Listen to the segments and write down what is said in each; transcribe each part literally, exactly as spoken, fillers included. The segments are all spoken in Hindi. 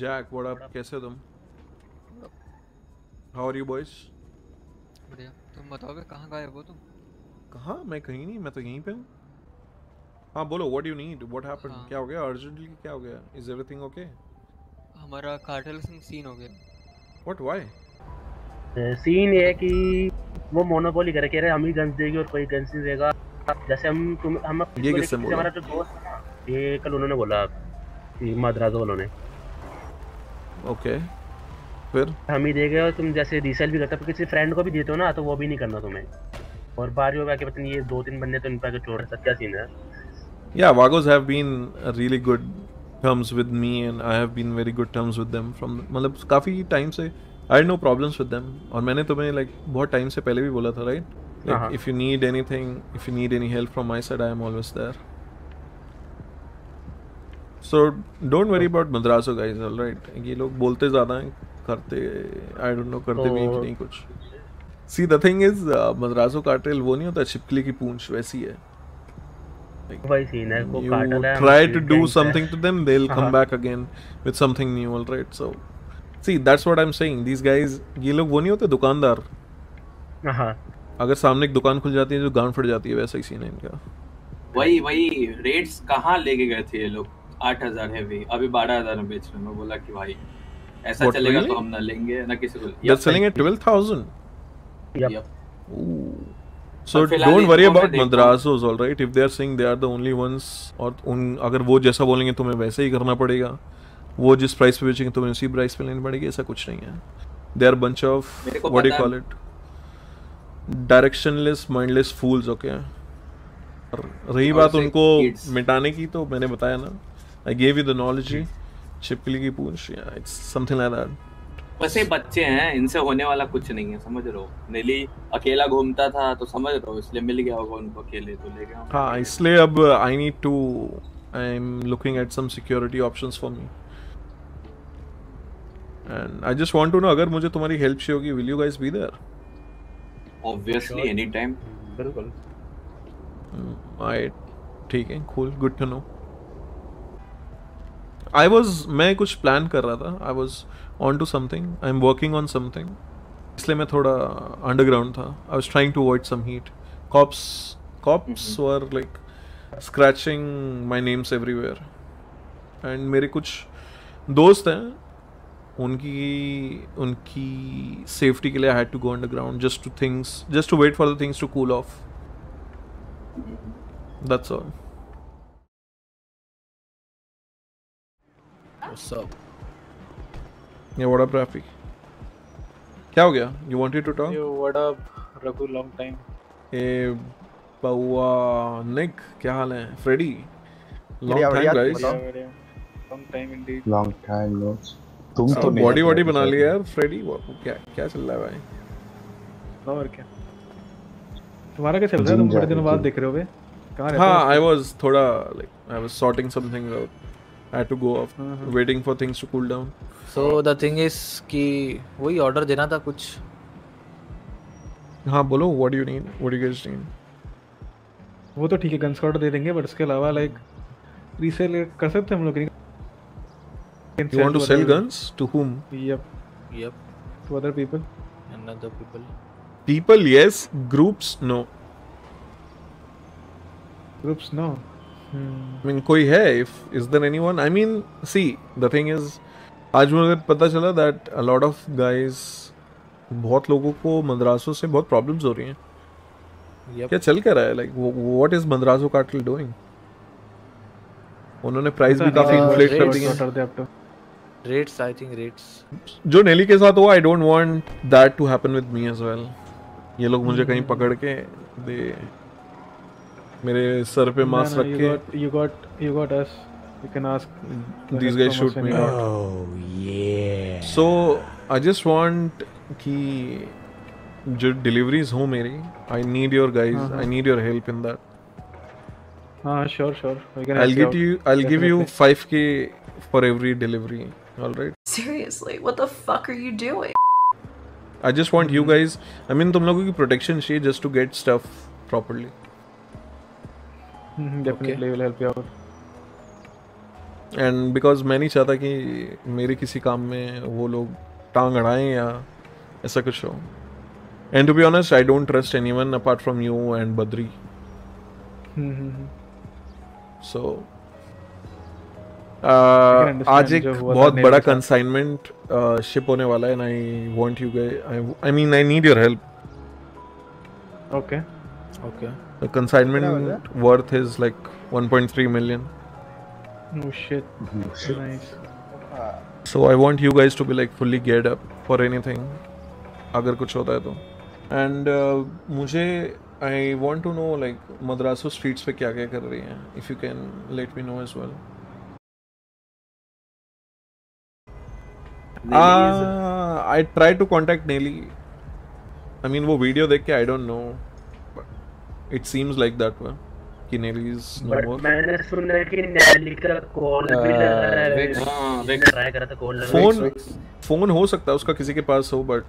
जैक व्हाट अप, कैसे हो तुम? How are you boys? बढ़िया। तुम बताओगे कहाँ गायब हो तुम? कहाँ? मैं कहीं नहीं, मैं तो यहीं पे हूँ। हाँ बोलो, what you need, what happened, हाँ, क्या हो गया अर्जेंटली? क्या हो गया? Is everything okay? हमारा कार्टेल संग सीन हो गया। What, why? सीन ये है मतलब कि वो मोनोपोली करे, कह रहे हम ही गन्स देगी और कोई गन्स नहीं देगा। जैसे हम तुम हम ये इसको किससे लेके बोला? हमारा जो दोस्त है ना, ये कल उन्होंने बोला कि मद्रास वालों ने ओके, फिर? हम ही देंगे और तुम जैसे रीसेल भी करते हो किसी फ्रेंड को भी देते हो ना, तो वो भी नहीं करना तुम्हें। और बारियों में आके पता नहीं ये दो तीन बंदे तो इन पे चोर है, सब क्या सीन है। Yeah, Vagos have been a really good terms with me and I have been very good terms with them from मतलब काफ़ी टाइम से I had no problems with them और मैंने तुम्हें like बहुत टाइम से पहले भी बोला था, right? हाँ Like हाँ if you need anything, if you need any help from my side, I am always there. So don't worry तो, about Madraso guys, all right? ये लोग बोलते ज़्यादा हैं, करते I don't know करते भी हैं कि तो नहीं कुछ. See the thing is uh, Madraso cartel वो नहीं होता छिपकली की पूंछ, वैसी है. Like, वही सीन है, वो you कार्टल है, हम try to do गैंग्स है। something to them, they'll हाँ come हाँ back again with something new, all right? So see, that's what I'm saying. These guys, ये लोग वो नहीं होते दुकानदार, हाँ अगर सामने एक दुकान खुल जाती है जो गांड फट जाती है, वैसा ही सीन है इनका. वही वही रेट्स कहाँ लेके गए थे ये लोग? आठ हजार है भी, अभी बारह हजार में बेच रहे हैं। मैं बोला कि भाई ऐसा What, चलेगा really? तो हम ना लेंगे ना किसी को। They're selling at twelve thousand. Yup yup. Ooh. So और फिलहाल don't worry इनको मैं about देखता हूँ। Madrasos, all right? If they are saying they are the only ones, और उन अगर वो जैसा बोलेंगे तुम्हें वैसे ही करना पड़ेगा, वो जिस प्राइस पे बेचेंगे तुम्हें उसी प्राइस पे लेनी पड़ेगी, ऐसा कुछ नहीं है. They are bunch of मेरे को what do you पता call it? Directionless, mindless fools, okay? और रही और बात से उनको kids। मिटाने की, तो मैंने बताया ना, I gave you the knowledge. छिपकली की पूंछ, yeah, it's something like that. वैसे बच्चे हैं, इनसे होने वाला कुछ नहीं है, समझ रहे हो? नेली अकेला घूमता था तो समझ रहे हो, इसलिए मिल गया होगा उनको अकेले, तो ले गया। हाँ, इसलिए अब I need to, I'm looking at some security options for me. And I just want to know, अगर मुझे तुम्हारी हेल्प चाहिए होगी, will you guys be there? Obviously any time. बिल्कुल। I, ठीक है, cool, good to know. I was, मैं कुछ प्लान कर रहा था. I was on to something. I'm working on something. इसलिए मैं थोड़ा underground था. I was trying to avoid some heat. Cops, cops were like scratching my names everywhere. And मेरे कुछ दोस्त हैं, उनकी उनकी safety के लिए I had to go underground just to things, just to wait for the things to cool off. That's all. What's up? Yeah, what up, Rafi? क्या हो गया? You wanted to talk? Yo, what up, Raghu? Long time. ए बाउआ निक, क्या हाल है? फ्रेडी, long बढ़िया, time बढ़िया, guys. बताओ। बढ़िया, बढ़िया. Long time indeed. Long time no. तुम सब तो नहीं बॉडी लग वॉडी रहे बना थे लिया शायद। यार फ्रेडी. क्या क्या चल रहा है भाई? और क्या? तुम्हारा क्या चल रहा है? जिम तुम बड़े जा दिनों रहे बाद थे। दिख रहे हो बे. कहाँ रहते हाँ, हो? I was थोड़ा like I was sorting some things out. I had to go off, हाँ, waiting for things to cool down. So the thing is कि वही ऑर्डर देना था कुछ. हाँ बोलो, what do you need? What do you guys need? वो तो ठीक है, गन्स का ऑर्डर दे देंगे, बट इसके अलावा लाइक रीसेल कर सकते हैं हम लोग. You want to sell guns? To whom? Yep, Yep. to other people. And other people. People, yes. Groups, no. Groups, no. Hmm. I mean, कोई है? If is there anyone? I mean, see, the thing is, आज मुझे पता चला that a lot of guys, बहुत लोगों को मद्रासों से बहुत problems हो रही हैं. Yep. क्या चल क्या रहा है? Like, what is Madraso cartel doing? उन्होंने प्राइस भी काफी नहीं, इन्फ्लेट कर rates. दिए. Order दे आप तो. Rates, I think rates. जो नेली के साथ हुआ, I don't want that to happen with me as well. ये लोग मुझे कहीं पकड़ के दे, मेरे सर पे मास्क No, no, रख you के, got, you got, you got us. You can ask. the these help guys from shoot us me anytime. out. Oh yeah. So I just want कि जो deliveries हो मेरी, I need your guys, हाँ, हाँ. I need your help in that. हाँ, sure, sure. We can I'll help you get out. you, I'll give you Definitely. five K for every delivery. All right. Seriously, what the fuck are you doing? I just want you guys. I mean, तुम लोगों की protection चाहिए just to get stuff properly. Mhm, definitely, we'll help you out. And because मैं नहीं चाहता कि मेरे किसी काम में वो लोग टांग अड़ाएं या ऐसा कुछ हो. And to be honest I don't trust anyone apart from you and Badri. So आज एक बहुत बड़ा कंसाइनमेंट शिप होने वाला है and I want you guys, I mean I need your help. Okay okay. The consignment worth is like one point three million. Oh shit. Nice. So I want you guys to be like fully geared up for anything. अगर कुछ होता है तो. And uh, मुझे I want to know like मद्रासो streets पे क्या क्या कर रही हैं. If you can let me know as well. Ah, I tried to contact Nelly. I mean वो video देख के I don't know. It seems like that way. कि Nelly is no But more. मैंने सुना है कि Nelly का कॉल भी लगा है. हाँ, ट्राई करा था कॉल लगा. फोन फोन हो सकता है उसका किसी के पास हो, but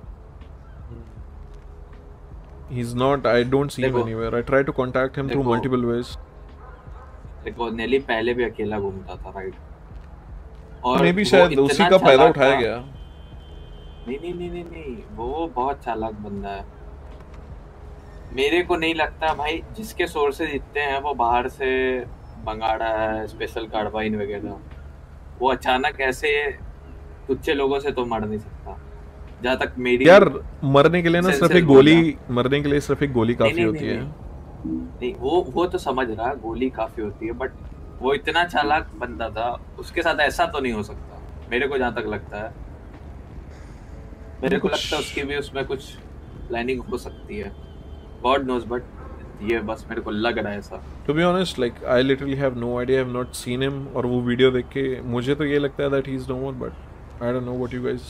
he's not. I don't see him anywhere. I try to contact him through multiple ways. देखो नेली पहले भी अकेला घूमता था, राइट? और मे भी शायद उसी का फायदा उठाया गया. नहीं नहीं नहीं नहीं नहीं वो बहुत चालाक बंदा है. मेरे को नहीं लगता भाई जिसके सोर्सेज इतने हैं वो बाहर से मंगाड़ा है, स्पेशल कार्बाइन वगैरह, वो अचानक ऐसे तुच्छे लोगों से तो मर नहीं सकता. जहाँ तक मेरी यार मरने के लिए ना सिर्फ एक गोली मरने के लिए सिर्फ एक गोली काफी नहीं, होती नहीं, है. नहीं वो वो तो समझ रहा, गोली काफी होती है, बट वो इतना चालाक बंदा था, उसके साथ ऐसा तो नहीं हो सकता मेरे को जहाँ तक लगता है. मेरे को लगता है उसकी भी उसमें कुछ प्लानिंग हो सकती है. God knows, but ये बस मेरे को लग रहा है ऐसा. To be honest, like I literally have no idea. I have not seen him. और वो वीडियो देख के मुझे तो ये लगता है that he is no more, but I don't know what you guys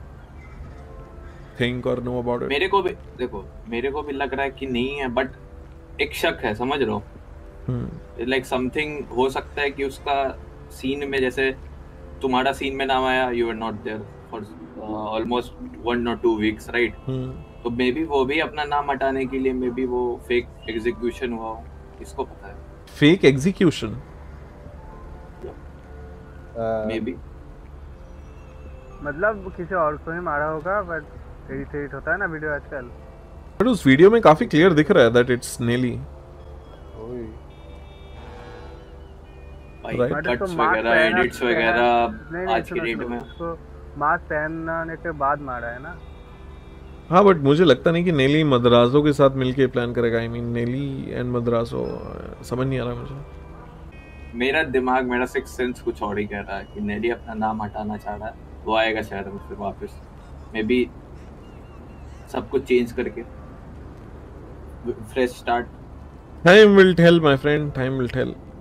think or know about it. मेरे को भी देखो मेरे को भी लग रहा है कि नहीं है, बट एक शक है, समझ रहे हो? लाइक समथिंग हो सकता है कि उसका सीन में, जैसे तुम्हारा सीन में नाम आया, you were not there for almost one और टू वीक्स, राइट? तो मे बी वो भी अपना नाम हटाने के लिए मे बी वो फेक एग्जीक्यूशन हुआ हो, किसको पता है? फेक एग्जीक्यूशन मे बी मतलब किसी और को ही मारा होगा, बट एडिट एडिट होता है ना वीडियो आजकल. बट उस वीडियो में काफी क्लियर दिख रहा है दैट इट्स नेली. भाई कट्स वगैरह एडिट्स वगैरह आज की डेट में उसको मास्क पहनने के बाद मारा है ना. हाँ बट मुझे लगता नहीं कि नेली मद्रासो के साथ मिलके प्लान करेगा. आई मीन नेली एंड मद्रासो समझ नहीं आ रहा मुझे. मेरा दिमाग मेरा सिक्स सेंस कुछ और ही कह रहा है कि नेली अपना नाम हटाना चाह रहा है. वो आएगा शहर में फिर वापस, मे बी सब कुछ चेंज करके fresh start. Time will tell my friend, time will tell.